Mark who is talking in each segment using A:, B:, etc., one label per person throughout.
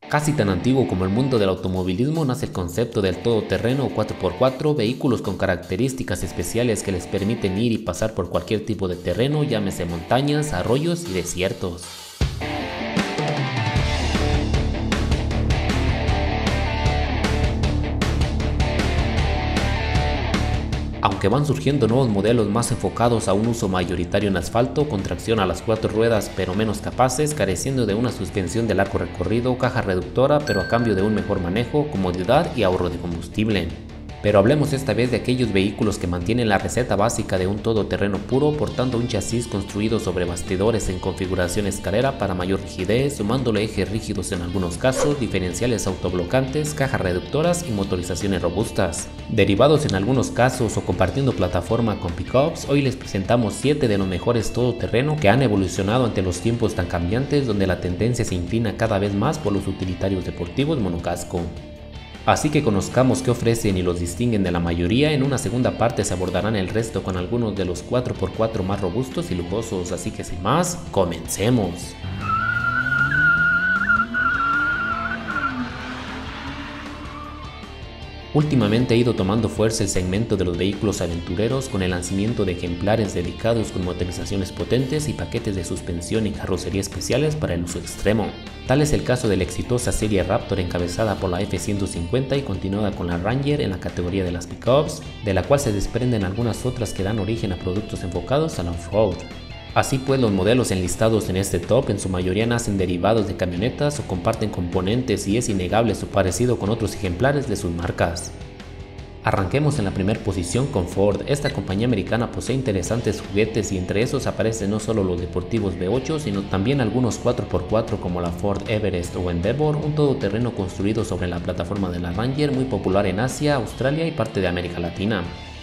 A: Casi tan antiguo como el mundo del automovilismo nace el concepto del todoterreno o 4x4, vehículos con características especiales que les permiten ir y pasar por cualquier tipo de terreno, llámese montañas, arroyos y desiertos. Aunque van surgiendo nuevos modelos más enfocados a un uso mayoritario en asfalto, con tracción a las 4 ruedas pero menos capaces, careciendo de una suspensión de largo recorrido, caja reductora pero a cambio de un mejor manejo, comodidad y ahorro de combustible. Pero hablemos esta vez de aquellos vehículos que mantienen la receta básica de un todoterreno puro, portando un chasis construido sobre bastidores en configuración escalera para mayor rigidez, sumándole ejes rígidos en algunos casos, diferenciales autoblocantes, cajas reductoras y motorizaciones robustas. Derivados en algunos casos o compartiendo plataforma con pickups, hoy les presentamos 7 de los mejores todoterreno que han evolucionado ante los tiempos tan cambiantes, donde la tendencia se inclina cada vez más por los utilitarios deportivos monocasco. Así que conozcamos qué ofrecen y los distinguen de la mayoría. En una segunda parte se abordarán el resto con algunos de los 4x4 más robustos y lujosos, así que sin más, comencemos. Últimamente ha ido tomando fuerza el segmento de los vehículos aventureros con el lanzamiento de ejemplares dedicados con motorizaciones potentes y paquetes de suspensión y carrocería especiales para el uso extremo. Tal es el caso de la exitosa serie Raptor encabezada por la F-150 y continuada con la Ranger en la categoría de las pickups, de la cual se desprenden algunas otras que dan origen a productos enfocados al off-road. Así pues, los modelos enlistados en este top en su mayoría nacen derivados de camionetas o comparten componentes y es innegable su parecido con otros ejemplares de sus marcas. Arranquemos en la primera posición con Ford. Esta compañía americana posee interesantes juguetes y entre esos aparecen no solo los deportivos V8 sino también algunos 4x4 como la Ford Everest o Endeavour, un todoterreno construido sobre la plataforma de la Ranger muy popular en Asia, Australia y parte de América Latina.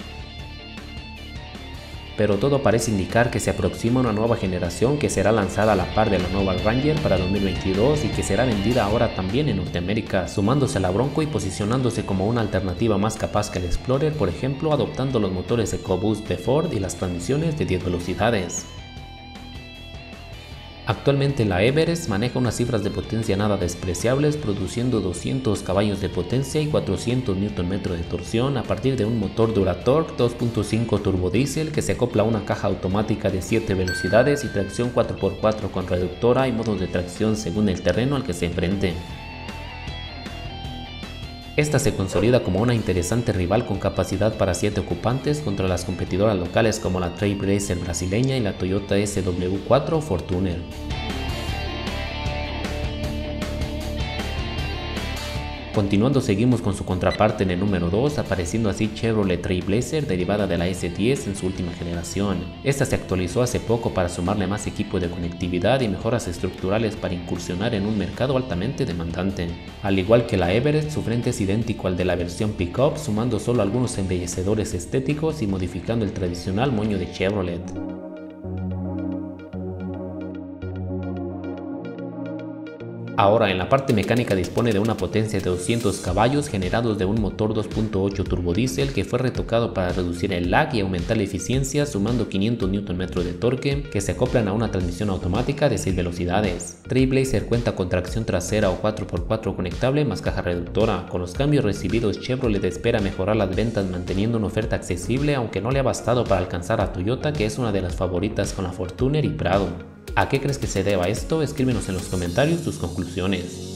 A: Pero todo parece indicar que se aproxima una nueva generación que será lanzada a la par de la nueva Ranger para 2022 y que será vendida ahora también en Norteamérica, sumándose a la Bronco y posicionándose como una alternativa más capaz que el Explorer, por ejemplo, adoptando los motores EcoBoost de Ford y las transmisiones de 10 velocidades. Actualmente la Everest maneja unas cifras de potencia nada despreciables, produciendo 200 caballos de potencia y 400 Nm de torsión a partir de un motor Duratorque 2.5 turbodiesel que se acopla a una caja automática de 7 velocidades y tracción 4x4 con reductora y modos de tracción según el terreno al que se enfrente. Esta se consolida como una interesante rival con capacidad para 7 ocupantes contra las competidoras locales como la Trailblazer brasileña y la Toyota SW4 Fortuner. Continuando seguimos con su contraparte en el número 2, apareciendo así Chevrolet Trailblazer derivada de la S10 en su última generación. Esta se actualizó hace poco para sumarle más equipo de conectividad y mejoras estructurales para incursionar en un mercado altamente demandante. Al igual que la Everest, su frente es idéntico al de la versión Pickup, sumando solo algunos embellecedores estéticos y modificando el tradicional moño de Chevrolet. Ahora, en la parte mecánica dispone de una potencia de 200 caballos generados de un motor 2.8 turbodiesel que fue retocado para reducir el lag y aumentar la eficiencia, sumando 500 Nm de torque que se acoplan a una transmisión automática de 6 velocidades. Trailblazer cuenta con tracción trasera o 4x4 conectable más caja reductora. Con los cambios recibidos, Chevrolet espera mejorar las ventas manteniendo una oferta accesible, aunque no le ha bastado para alcanzar a Toyota, que es una de las favoritas con la Fortuner y Prado. ¿A qué crees que se deba esto? Escríbenos en los comentarios tus conclusiones.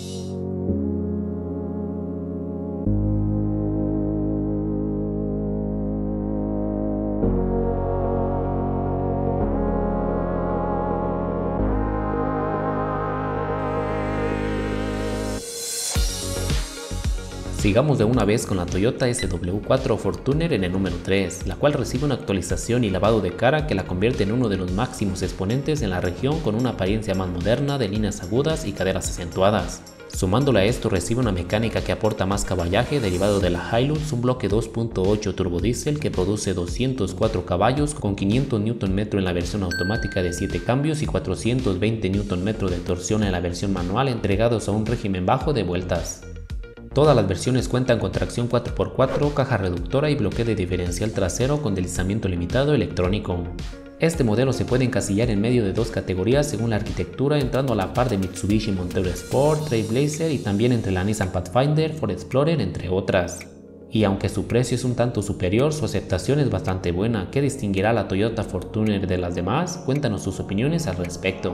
A: Sigamos de una vez con la Toyota SW4 Fortuner en el número 3, la cual recibe una actualización y lavado de cara que la convierte en uno de los máximos exponentes en la región con una apariencia más moderna de líneas agudas y caderas acentuadas. Sumándole a esto recibe una mecánica que aporta más caballaje derivado de la Hilux, un bloque 2.8 turbodiesel que produce 204 caballos con 500 Nm en la versión automática de 7 cambios y 420 Nm de torsión en la versión manual entregados a un régimen bajo de vueltas. Todas las versiones cuentan con tracción 4x4, caja reductora y bloqueo de diferencial trasero con deslizamiento limitado electrónico. Este modelo se puede encasillar en medio de dos categorías según la arquitectura, entrando a la par de Mitsubishi Montero Sport, Trailblazer y también entre la Nissan Pathfinder, Ford Explorer, entre otras. Y aunque su precio es un tanto superior, su aceptación es bastante buena. ¿Qué distinguirá a la Toyota Fortuner de las demás? Cuéntanos sus opiniones al respecto.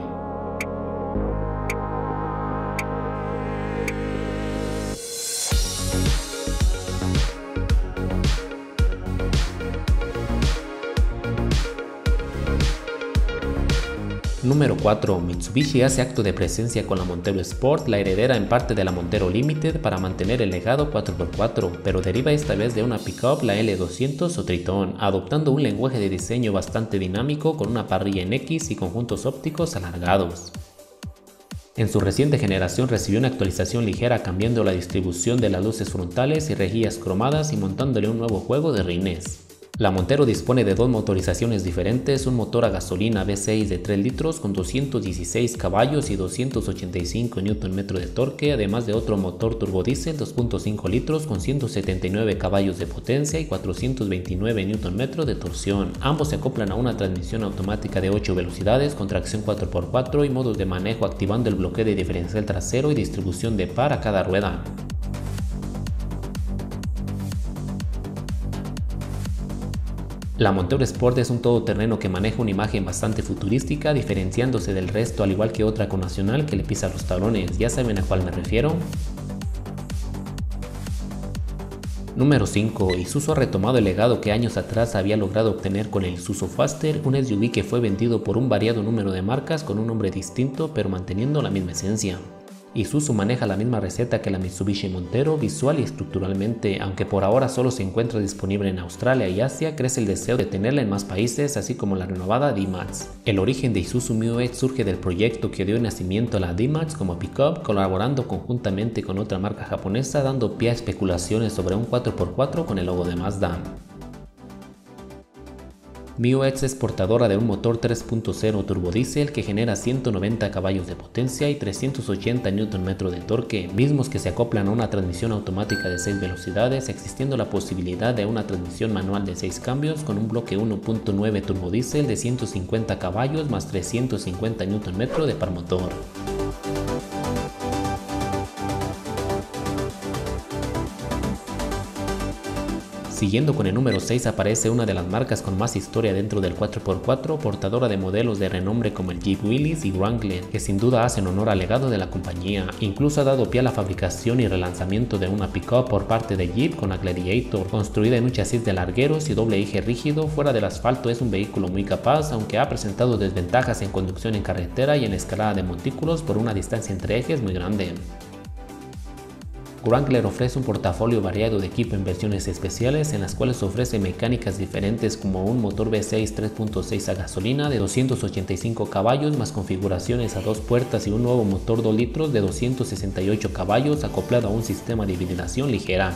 A: Número 4. Mitsubishi hace acto de presencia con la Montero Sport, la heredera en parte de la Montero Limited, para mantener el legado 4x4, pero deriva esta vez de una pickup, la L200 o Triton, adoptando un lenguaje de diseño bastante dinámico con una parrilla en X y conjuntos ópticos alargados. En su reciente generación recibió una actualización ligera, cambiando la distribución de las luces frontales y rejillas cromadas y montándole un nuevo juego de rines. La Montero dispone de dos motorizaciones diferentes, un motor a gasolina V6 de 3 litros con 216 caballos y 285 Nm de torque, además de otro motor turbodiesel 2.5 litros con 179 caballos de potencia y 429 Nm de torsión. Ambos se acoplan a una transmisión automática de 8 velocidades con tracción 4x4 y modos de manejo, activando el bloqueo de diferencial trasero y distribución de par a cada rueda. La Montero Sport es un todoterreno que maneja una imagen bastante futurística, diferenciándose del resto, al igual que otra connacional que le pisa los talones. ¿Ya saben a cuál me refiero? Número 5. Isuzu ha retomado el legado que años atrás había logrado obtener con el Isuzu Faster, un SUV que fue vendido por un variado número de marcas con un nombre distinto pero manteniendo la misma esencia. Isuzu maneja la misma receta que la Mitsubishi Montero visual y estructuralmente, aunque por ahora solo se encuentra disponible en Australia y Asia, crece el deseo de tenerla en más países, así como la renovada D-Max. El origen de Isuzu MU-X surge del proyecto que dio nacimiento a la D-Max como pickup, colaborando conjuntamente con otra marca japonesa, dando pie a especulaciones sobre un 4x4 con el logo de Mazda. MU-X es portadora de un motor 3.0 turbodiesel que genera 190 caballos de potencia y 380 Nm de torque, mismos que se acoplan a una transmisión automática de 6 velocidades, existiendo la posibilidad de una transmisión manual de 6 cambios con un bloque 1.9 turbodiesel de 150 caballos más 350 Nm de par motor. Siguiendo con el número 6 aparece una de las marcas con más historia dentro del 4x4, portadora de modelos de renombre como el Jeep Willys y Wrangler, que sin duda hacen honor al legado de la compañía. Incluso ha dado pie a la fabricación y relanzamiento de una pickup por parte de Jeep con la Gladiator, construida en un chasis de largueros y doble eje rígido. Fuera del asfalto es un vehículo muy capaz, aunque ha presentado desventajas en conducción en carretera y en escalada de montículos por una distancia entre ejes muy grande. Wrangler ofrece un portafolio variado de equipo en versiones especiales, en las cuales ofrece mecánicas diferentes como un motor V6 3.6 a gasolina de 285 caballos más configuraciones a 2 puertas y un nuevo motor 2 litros de 268 caballos acoplado a un sistema de hibridación ligera.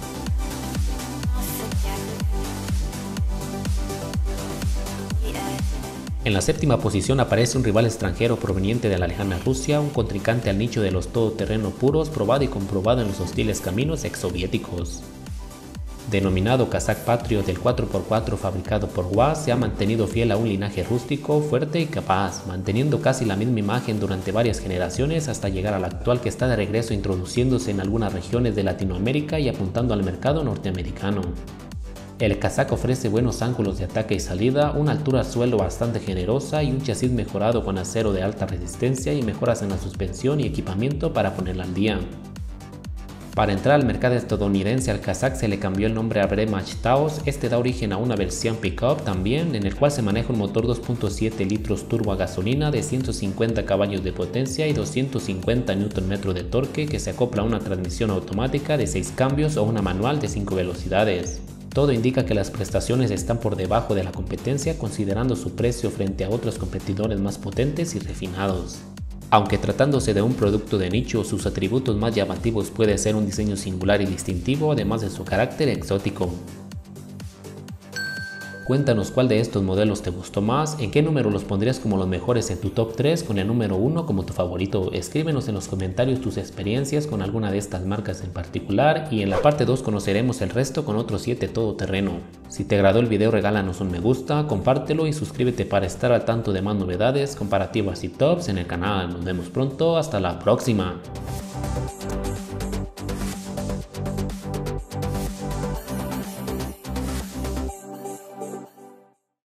A: En la séptima posición aparece un rival extranjero proveniente de la lejana Rusia, un contrincante al nicho de los todoterreno puros, probado y comprobado en los hostiles caminos exsoviéticos. Denominado Kazakh Patriot, el 4x4 fabricado por WAZ se ha mantenido fiel a un linaje rústico, fuerte y capaz, manteniendo casi la misma imagen durante varias generaciones hasta llegar al actual, que está de regreso introduciéndose en algunas regiones de Latinoamérica y apuntando al mercado norteamericano. El Kazakh ofrece buenos ángulos de ataque y salida, una altura al suelo bastante generosa y un chasis mejorado con acero de alta resistencia y mejoras en la suspensión y equipamiento para ponerla al día. Para entrar al mercado estadounidense al Kazakh se le cambió el nombre a Premach Taos. Este da origen a una versión pickup también, en el cual se maneja un motor 2.7 litros turbo a gasolina de 150 caballos de potencia y 250 Nm de torque, que se acopla a una transmisión automática de 6 cambios o una manual de 5 velocidades. Todo indica que las prestaciones están por debajo de la competencia, considerando su precio frente a otros competidores más potentes y refinados. Aunque tratándose de un producto de nicho, sus atributos más llamativos puede ser un diseño singular y distintivo, además de su carácter exótico. Cuéntanos cuál de estos modelos te gustó más, en qué número los pondrías como los mejores en tu top 3 con el número 1 como tu favorito. Escríbenos en los comentarios tus experiencias con alguna de estas marcas en particular y en la parte 2 conoceremos el resto con otros 7 todoterreno. Si te agradó el video regálanos un me gusta, compártelo y suscríbete para estar al tanto de más novedades, comparativas y tops en el canal. Nos vemos pronto, hasta la próxima.